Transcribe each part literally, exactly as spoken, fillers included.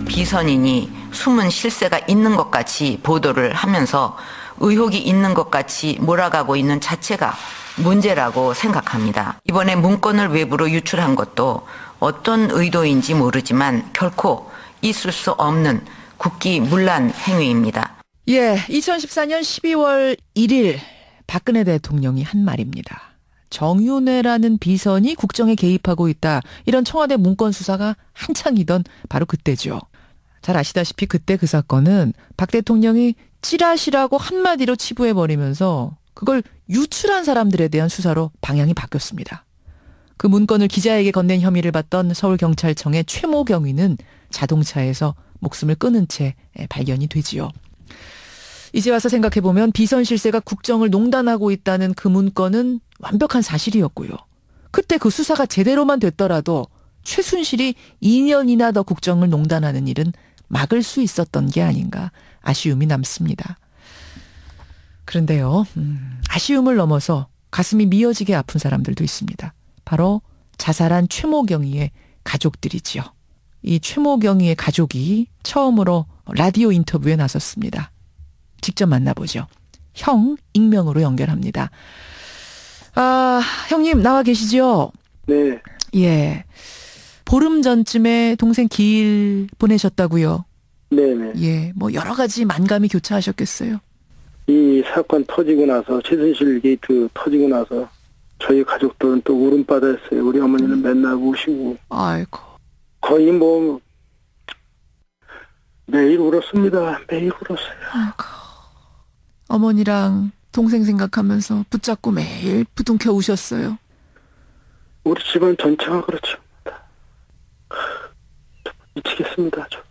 비선인이 숨은 실세가 있는 것 같이 보도를 하면서 의혹이 있는 것 같이 몰아가고 있는 자체가 문제라고 생각합니다. 이번에 문건을 외부로 유출한 것도 어떤 의도인지 모르지만 결코 있을 수 없는 국기문란 행위입니다. 예, 이천십사년 십이월 일일 박근혜 대통령이 한 말입니다. 정윤회라는 비선이 국정에 개입하고 있다. 이런 청와대 문건 수사가 한창이던 바로 그때죠. 잘 아시다시피 그때 그 사건은 박 대통령이 찌라시라고 한마디로 치부해버리면서 그걸 유출한 사람들에 대한 수사로 방향이 바뀌었습니다. 그 문건을 기자에게 건넨 혐의를 받던 서울경찰청의 최모 경위는 자동차에서 목숨을 끊은 채 발견이 되지요. 이제 와서 생각해보면 비선 실세가 국정을 농단하고 있다는 그 문건은 완벽한 사실이었고요. 그때 그 수사가 제대로만 됐더라도 최순실이 이 년이나 더 국정을 농단하는 일은 막을 수 있었던 게 아닌가 아쉬움이 남습니다. 그런데요, 음, 아쉬움을 넘어서 가슴이 미어지게 아픈 사람들도 있습니다. 바로 자살한 최모경이의 가족들이지요. 이 최모경이의 가족이 처음으로 라디오 인터뷰에 나섰습니다. 직접 만나보죠. 형 익명으로 연결합니다. 아, 형님 나와 계시죠? 네. 예. 보름 전쯤에 동생 기일 보내셨다고요? 네네. 예, 뭐 여러 가지 만감이 교차하셨겠어요? 이 사건 터지고 나서, 최순실 게이트 터지고 나서 저희 가족들은 또 울음바다였어요. 우리 어머니는 음. 맨날 우시고. 아이고. 거의 뭐 매일 울었습니다. 매일 울었어요. 아이고. 어머니랑 동생 생각하면서 붙잡고 매일 부둥켜 우셨어요. 우리 집안 전체가 그렇죠. 미치겠습니다. 저.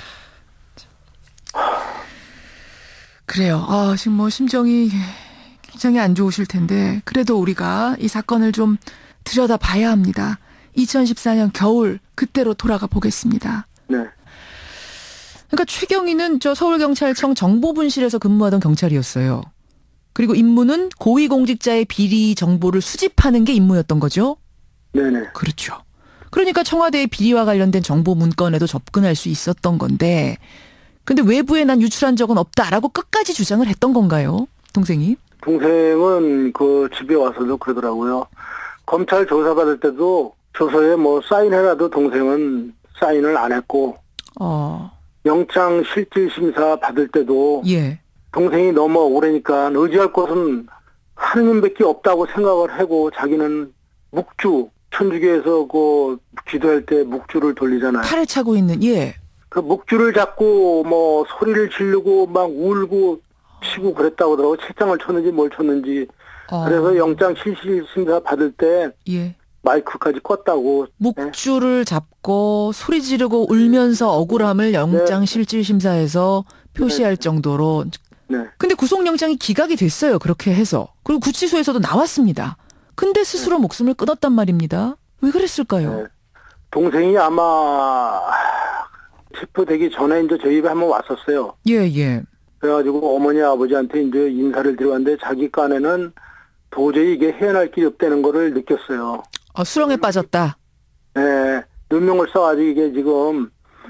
그래요. 아, 지금 뭐 심정이 굉장히 안 좋으실 텐데 그래도 우리가 이 사건을 좀 들여다봐야 합니다. 이천십사년 겨울 그때로 돌아가 보겠습니다. 네. 그러니까 최경희는 저 서울경찰청 정보분실에서 근무하던 경찰이었어요. 그리고 임무는 고위공직자의 비리 정보를 수집하는 게 임무였던 거죠? 네네. 그렇죠. 그러니까 청와대의 비리와 관련된 정보 문건에도 접근할 수 있었던 건데 근데 외부에 난 유출한 적은 없다라고 끝까지 주장을 했던 건가요? 동생이? 동생은 그 집에 와서도 그러더라고요. 검찰 조사받을 때도 조서에 뭐 사인해라도 동생은 사인을 안 했고 어. 영장 실질심사 받을 때도 예. 동생이 너무 오래니까 의지할 곳은 하느님밖에 없다고 생각을 하고 자기는 묵주, 천주교에서 그 기도할 때 묵주를 돌리잖아요. 팔을 차고 있는, 예. 그 묵주를 잡고 뭐 소리를 지르고 막 울고 치고 그랬다고 하더라고. 책장을 쳤는지 뭘 쳤는지. 어. 그래서 영장 실질심사 받을 때 예. 마이크까지 껐다고. 묵주를 네. 잡고 소리 지르고 울면서 억울함을 영장 네. 실질심사에서 표시할 네. 정도로. 네. 근데 구속영장이 기각이 됐어요. 그렇게 해서. 그리고 구치소에서도 나왔습니다. 근데 스스로 네. 목숨을 끊었단 말입니다. 왜 그랬을까요? 네. 동생이 아마 체포되기 전에 이제 저희 집에 한번 왔었어요. 예, 예. 그래가지고 어머니 아버지한테 이제 인사를 드려왔는데 자기 깐에는 도저히 이게 헤어날 길이 없다는 거를 느꼈어요. 아, 수렁에 빠졌다. 네. 눈명을 써가지고 이게 지금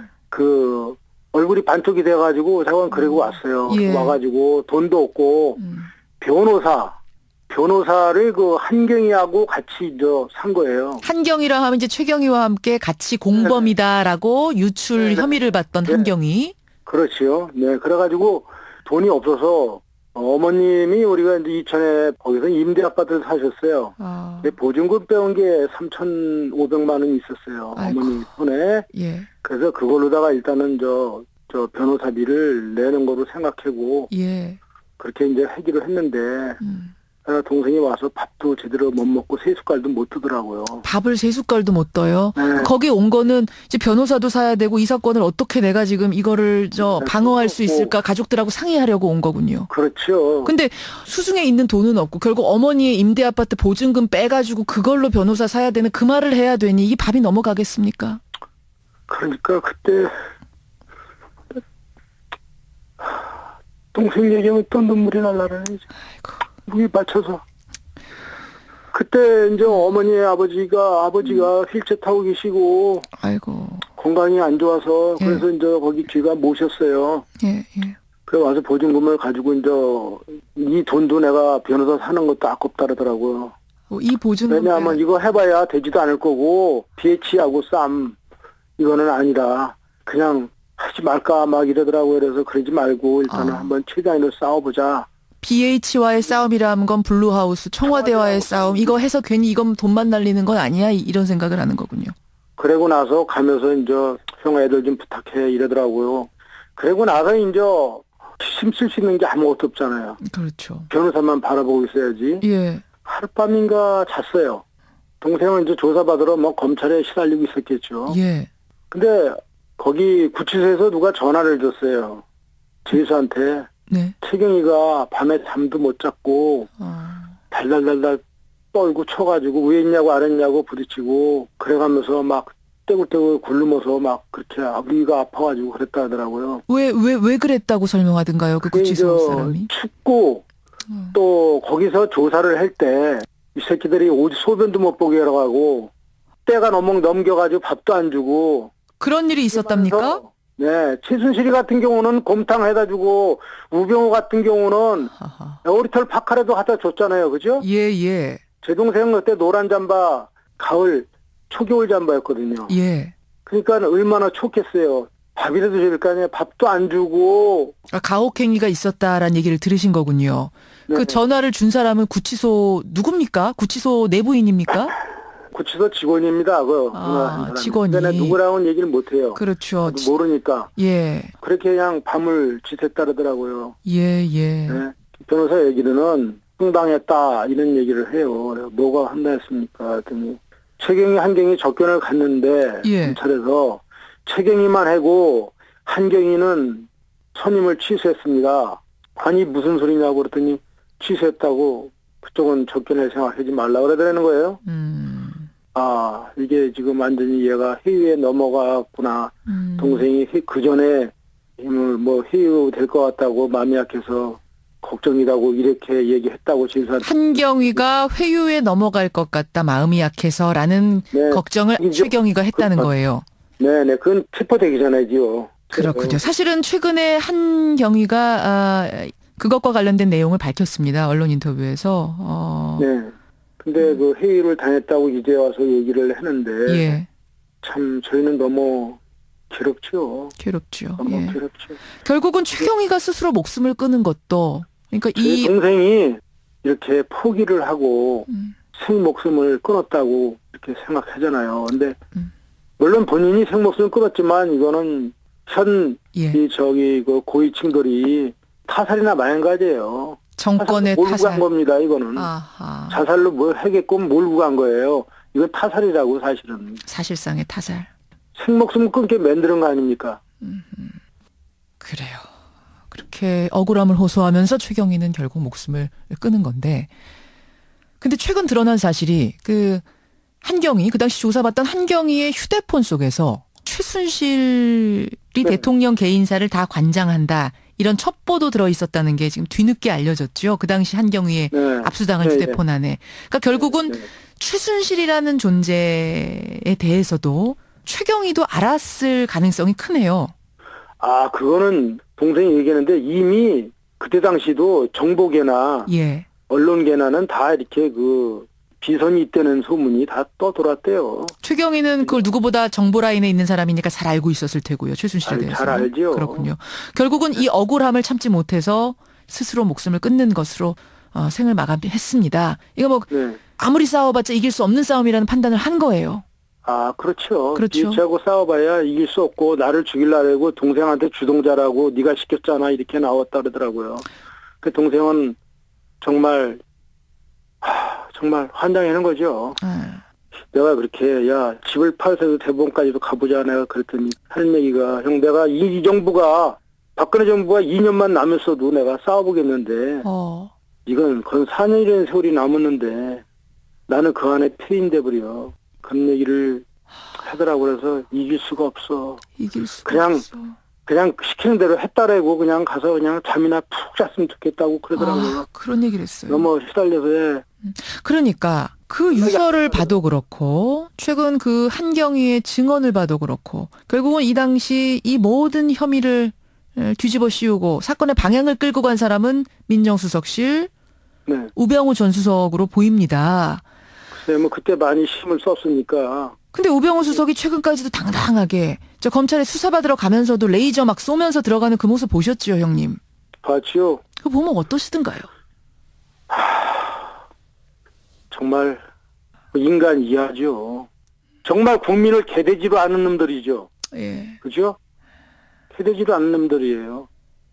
그 얼굴이 반쪽이 돼가지고 잠깐 그러고 왔어요. 예. 와가지고 돈도 없고 음. 변호사, 변호사를 그 한경이하고 같이 저 산 거예요. 한경이라 하면 이제 최경희와 함께 같이 공범이다라고 네. 유출 네. 혐의를 받던 네. 한경이. 그렇지요. 네. 그래가지고 돈이 없어서 어머님이 우리가 이제 이천에 거기서 임대 아파트를 사셨어요. 아. 근데 보증금 빼온 게 삼천오백만 원이 있었어요. 아이고. 어머니 손에. 예. 그래서 그걸로다가 일단은 저, 저 변호사비를 내는 거로 생각하고. 예. 그렇게 이제 하기로 했는데. 음. 동생이 와서 밥도 제대로 못 먹고 세 숟갈도 못 뜨더라고요. 밥을 세 숟갈도 못 떠요? 네. 거기 온 거는 이제 변호사도 사야 되고 이 사건을 어떻게 내가 지금 이거를 저 네, 방어할 수 있을까 가족들하고 상의하려고 온 거군요. 그렇죠. 근데 수중에 있는 돈은 없고 결국 어머니의 임대 아파트 보증금 빼가지고 그걸로 변호사 사야 되는 그 말을 해야 되니 이 밥이 넘어가겠습니까? 그러니까 그때 동생 얘기하면 또 눈물이 날라네. 아이고. 무기 맞춰서 그때 이제 어머니 아버지가 아버지가 휠체어 타고 계시고 아이고 건강이 안 좋아서 예. 그래서 이제 거기 귀가 모셨어요. 예, 예. 그래 와서 보증금을 가지고 이제 이 돈도 내가 변호사 사는 것도 아깝다 그러더라고요. 어, 이 보증금 왜냐하면 이거 해봐야 되지도 않을 거고 비에이치하고 싸움 이거는 아니라 그냥 하지 말까 막 이러더라고요. 그래서 그러지 말고 일단은 아. 한번 최대한으로 싸워보자. 비에이치와의 싸움이라면 건 블루하우스, 청와대와의 싸움, 이거 해서 괜히 이건 돈만 날리는 건 아니야, 이런 생각을 하는 거군요. 그러고 나서 가면서 이제 형 애들 좀 부탁해 이러더라고요. 그러고 나서 이제 힘쓸 수 있는 게 아무것도 없잖아요. 그렇죠. 변호사만 바라보고 있어야지. 예. 하룻밤인가 잤어요. 동생은 이제 조사받으러 뭐 검찰에 시달리고 있었겠죠. 예. 근데 거기 구치소에서 누가 전화를 줬어요. 제수한테. 네. 태경이가 밤에 잠도 못 잤고 아. 달달달달 떨고 쳐가지고 위에 있냐고 아래 있냐고 부딪히고 그래가면서 막 떼굴떼굴 굴르면서 막 그렇게 위가 아파가지고 그랬다 하더라고요. 왜, 왜, 왜 그랬다고 설명하던가요, 그 구치소 그게 사람이? 춥고 음. 또 거기서 조사를 할 때 이 새끼들이 오지 소변도 못 보게 하라고 때가 너무 넘겨가지고 밥도 안 주고. 그런 일이 있었답니까? 네, 최순실이 같은 경우는 곰탕 해다 주고 우병우 같은 경우는 하하. 오리털 파카레도 갖다 줬잖아요, 그죠? 예, 예. 제 동생은 그때 노란 잠바, 가을, 초겨울 잠바였거든요. 예. 그러니까 얼마나 좋겠어요. 밥이라도 줄 거 아니에요. 밥도 안 주고. 아, 가혹행위가 있었다라는 얘기를 들으신 거군요. 그 네네. 전화를 준 사람은 구치소 누굽니까? 구치소 내부인입니까? 구치소 직원입니다. 그 아, 사람이. 직원이. 근데 내가 누구랑은 얘기를 못 해요. 그렇죠. 나도 모르니까. 예. 그렇게 그냥 밤을 지샜다 그러더라고요. 예, 예. 네. 변호사 얘기로는 흥당했다 이런 얘기를 해요. 그래서 뭐가 한다했습니까? 했더니 최경희 한경이 접견을 갔는데 예. 검찰에서 최경희만 하고 한경이는 선임을 취소했습니다. 아니 무슨 소리냐고 그랬더니 취소했다고 그쪽은 접견을 생각하지 말라고 그러더라는 거예요. 음. 아 이게 지금 완전히 얘가 해유에 넘어갔구나. 음. 동생이 그 전에 힘을 뭐 해유 될 것 같다고 마음이 약해서 걱정이라고 이렇게 얘기했다고 지사한테. 한경위가 회유에 넘어갈 것 같다, 마음이 약해서라는 네. 걱정을 이제 최경위가 했다는 그- 거예요. 네네 그건 체포되기 전이지요. 그렇군요. 사실은 최근에 한경위가 아, 그것과 관련된 내용을 밝혔습니다. 언론 인터뷰에서. 어, 네. 근데 그 회의를 당했다고 이제 와서 얘기를 했는데 예, 참 저희는 너무 괴롭죠. 괴롭죠. 너무 예. 괴롭죠. 결국은 최경위가 스스로 목숨을 끊은 것도, 그러니까 제 이 동생이 이렇게 포기를 하고 음. 생목숨을 끊었다고 이렇게 생각하잖아요. 근데 음. 물론 본인이 생목숨을 끊었지만 이거는 현 예, 이 저기 그 고위층들이 타살이나 마찬가지예요. 정권의 몰고 간 타살. 겁니다. 이거는 아하. 자살로 뭘 하겠고 몰고 간 거예요. 이건 타살이라고 사실은 사실상의 타살. 생목숨 끊게 만드는 거 아닙니까? 그래요. 그렇게 억울함을 호소하면서 최경희는 결국 목숨을 끊은 건데, 근데 최근 드러난 사실이 그 한경희, 그 당시 조사받던 한경희의 휴대폰 속에서 최순실이 네. 대통령 개인사를 다 관장한다, 이런 첩보도 들어있었다는 게 지금 뒤늦게 알려졌죠. 그 당시 한경희의 네. 압수당한 네, 휴대폰 안에. 그러니까 결국은 네. 최순실이라는 존재에 대해서도 최경희도 알았을 가능성이 크네요. 아 그거는 동생이 얘기했는데 이미 그때 당시도 정보계나 예. 언론계나는 다 이렇게 그 비선이 있다는 소문이 다 떠돌았대요. 최경희는 그걸 누구보다 정보 라인에 있는 사람이니까 잘 알고 있었을 테고요. 최순실에 잘- 대해서. 잘 알지요. 그렇군요. 결국은 이 억울함을 참지 못해서 스스로 목숨을 끊는 것으로 어, 생을 마감했습니다. 이거 뭐 네. 아무리 싸워봤자 이길 수 없는 싸움이라는 판단을 한 거예요. 아 그렇죠. 그렇죠. 비치하고 싸워봐야 이길 수 없고 나를 죽이려고 동생한테 주동자라고 네가 시켰잖아 이렇게 나왔다 그러더라고요. 그 동생은 정말 하, 정말 환장하는 거죠. 아, 내가 그렇게 야 집을 팔아서 대법원까지도 가보자 내가 그랬더니 할매기가 형 내가 이, 이 정부가 박근혜 정부가 이 년만 남았어도 내가 싸워보겠는데 어, 이건 건 사 년이라는 세월이 남았는데 나는 그 안에 폐인돼 버려. 그런 얘기를 하더라고. 그래서 이길 수가 없어. 이길 수가 그냥 없어. 그냥 시키는 대로 했다라고 그냥 가서 그냥 잠이나 푹 잤으면 좋겠다고 그러더라고요. 아, 그런 얘기를 했어요. 너무 시달려서 해. 그러니까 그 유서를 봐도 그렇고 최근 그 한경희의 증언을 봐도 그렇고 결국은 이 당시 이 모든 혐의를 뒤집어 씌우고 사건의 방향을 끌고 간 사람은 민정수석실 네. 우병우 전 수석으로 보입니다. 글쎄, 뭐 그때 많이 힘을 썼으니까. 근데 우병우 수석이 최근까지도 당당하게 저 검찰에 수사받으러 가면서도 레이저 막 쏘면서 들어가는 그 모습 보셨죠, 형님? 봤지요. 그거 보면 어떠시던가요? 하... 정말 인간 이하죠. 정말 국민을 개되지도 않은 놈들이죠. 예. 그죠? 개되지도 않는 놈들이에요.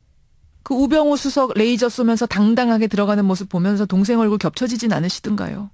그 우병우 수석 레이저 쏘면서 당당하게 들어가는 모습 보면서 동생 얼굴 겹쳐지진 않으시던가요?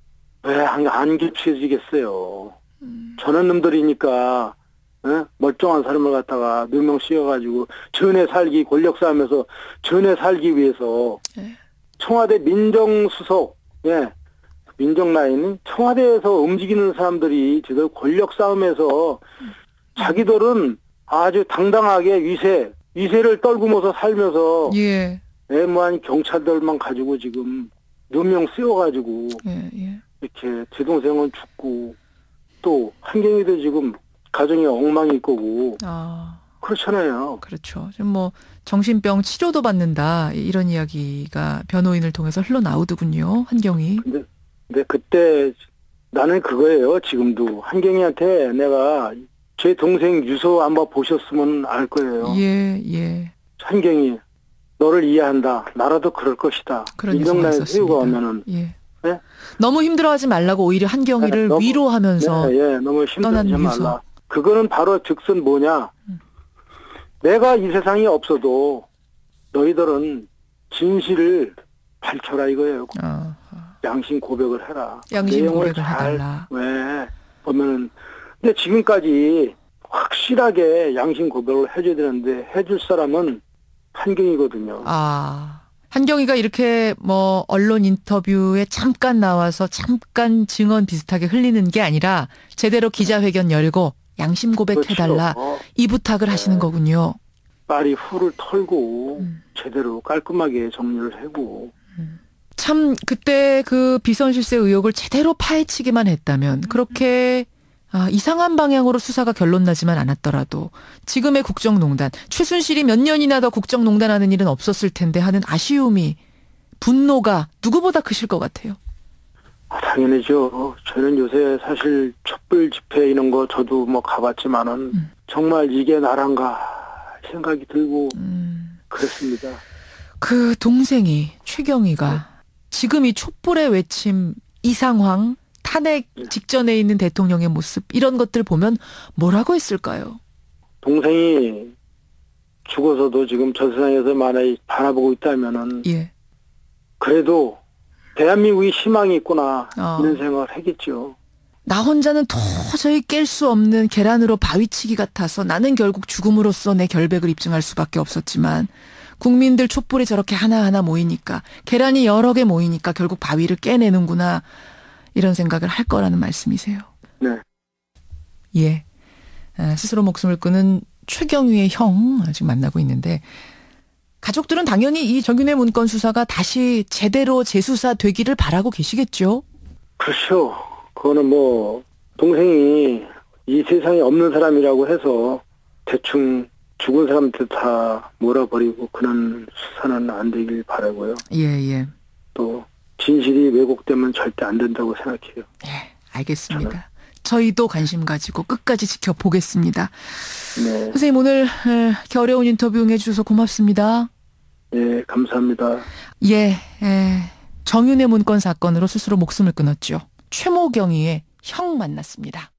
왜 안 겹쳐지겠어요. 음. 저런 놈들이니까 에? 멀쩡한 사람을 갖다가 누명 씌워가지고 전에 살기 권력 싸움에서 전에 살기 위해서 예. 청와대 민정수석 예. 민정 라인은 청와대에서 움직이는 사람들이 제대로 권력 싸움에서 음. 자기들은 아주 당당하게 위세 위세를 떨구면서 살면서 예. 애무한 경찰들만 가지고 지금 누명 씌워가지고 예, 예. 이렇게 제 동생은 죽고 또 한경이도 지금 가정에 엉망이 있고 거고 아 그렇잖아요. 그렇죠. 지금 뭐 정신병 치료도 받는다 이런 이야기가 변호인을 통해서 흘러나오더군요. 한경이. 근데, 근데 그때 나는 그거예요. 지금도 한경이한테 내가 제 동생 유서 한번 보셨으면 알 거예요. 예, 예. 한경이 너를 이해한다. 나라도 그럴 것이다. 민정라인 세우고 오면은. 예. 네? 너무 힘들어하지 말라고 오히려 한경이를 네, 너무, 위로하면서 네, 예, 너무 힘들지 유서. 말라. 그거는 바로 즉슨 뭐냐. 음. 내가 이 세상에 없어도 너희들은 진실을 밝혀라 이거예요. 아. 양심 고백을 해라. 양심 고백을 해달라. 왜 보면은 근데 지금까지 확실하게 양심 고백을 해줘야 되는데 해줄 사람은 한경이거든요. 아, 한경이가 이렇게 뭐 언론 인터뷰에 잠깐 나와서 잠깐 증언 비슷하게 흘리는 게 아니라 제대로 기자회견 열고 양심 고백해달라 그렇죠. 이 부탁을 네. 하시는 거군요. 빨리 후를 털고 음. 제대로 깔끔하게 정리를 하고. 음. 참 그때 그 비선 실세 의혹을 제대로 파헤치기만 했다면 그렇게 아, 이상한 방향으로 수사가 결론나지만 않았더라도 지금의 국정농단, 최순실이 몇 년이나 더 국정농단하는 일은 없었을 텐데 하는 아쉬움이 분노가 누구보다 크실 것 같아요. 아, 당연히죠. 저는 요새 사실 촛불 집회 이런 거 저도 뭐 가봤지만은 음. 정말 이게 나란가 생각이 들고 음. 그랬습니다. 그 동생이 최경희가 네. 지금 이 촛불의 외침, 이 상황 탄핵 직전에 있는 대통령의 모습 이런 것들 보면 뭐라고 했을까요? 동생이 죽어서도 지금 저 세상에서 만약에 바라보고 있다면은 예. 그래도 대한민국이 희망이 있구나 어. 이런 생각을 하겠죠. 나 혼자는 도저히 깰 수 없는 계란으로 바위치기 같아서 나는 결국 죽음으로써 내 결백을 입증할 수밖에 없었지만 국민들 촛불이 저렇게 하나하나 모이니까 계란이 여러 개 모이니까 결국 바위를 깨내는구나. 이런 생각을 할 거라는 말씀이세요. 네. 예. 아, 스스로 목숨을 끊은 최경희의 형 지금 만나고 있는데 가족들은 당연히 이 정윤회 문건 수사가 다시 제대로 재수사되기를 바라고 계시겠죠? 그렇죠. 그거는 뭐 동생이 이 세상에 없는 사람이라고 해서 대충 죽은 사람들 다 몰아버리고 그런 수사는 안 되길 바라고요. 예, 예. 또 진실이 왜곡되면 절대 안 된다고 생각해요. 예, 알겠습니다. 저는. 저희도 관심 가지고 끝까지 지켜보겠습니다. 네. 선생님 오늘 에, 어려운 인터뷰 응해주셔서 고맙습니다. 예, 감사합니다. 예, 에, 정윤회 문건 사건으로 스스로 목숨을 끊었죠. 최모경이의 형 만났습니다.